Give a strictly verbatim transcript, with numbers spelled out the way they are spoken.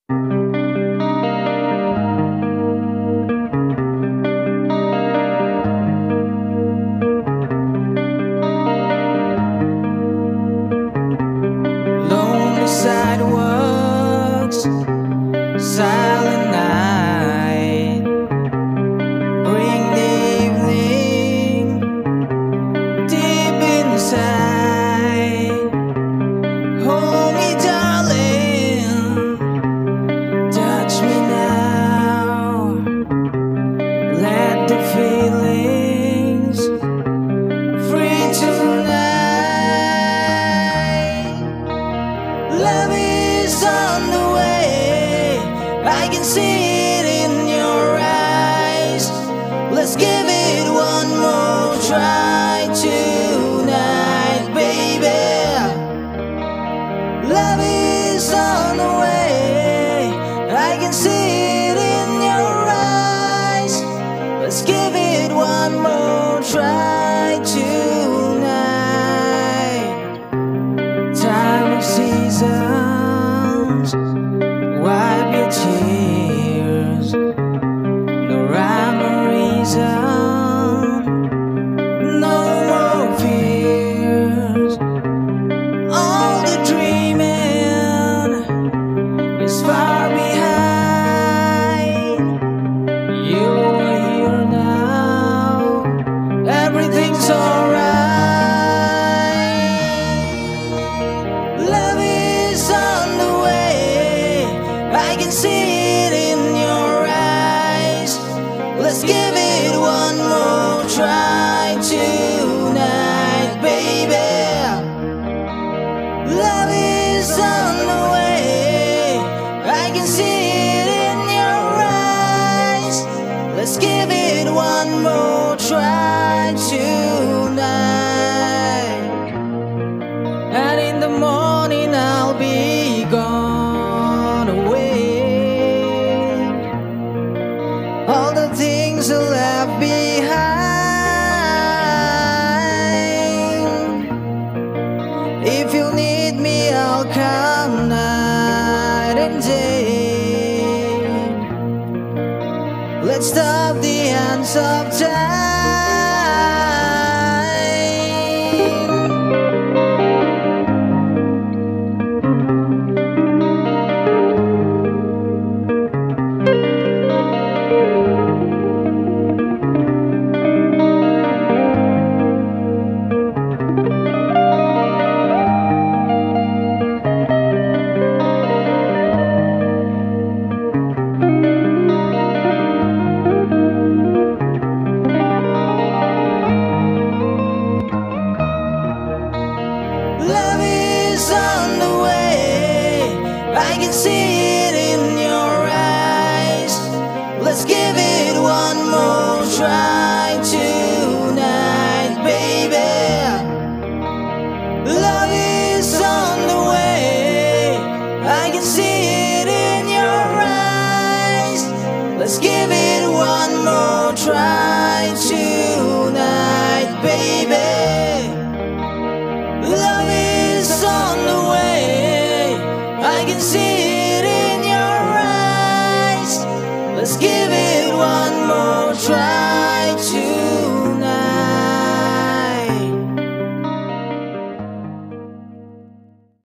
Lonely sidewalks, silent night, bring the evening deep inside. Hold me, darling, touch me now. Let the feelings free tonight. Love is on the way, I can see it in your eyes. Let's give it one more try tonight, baby. Love is on the way, I can see it in your eyes. Let's give it one more try tonight. Time of seasons, wipe your tears. No rhyme or reason, no more fears. All the dreaming is far behind. You are here now, everything's alright. Love is on the way, I can see it in your eyes. Let's give it one more try tonight, baby. Love is on the way, I can see it in your eyes. Let's give it one more try tonight. And in the morning I'll be gone away. All the things I left behind. If you need me, I'll come night and day. Let's stop the hands of time.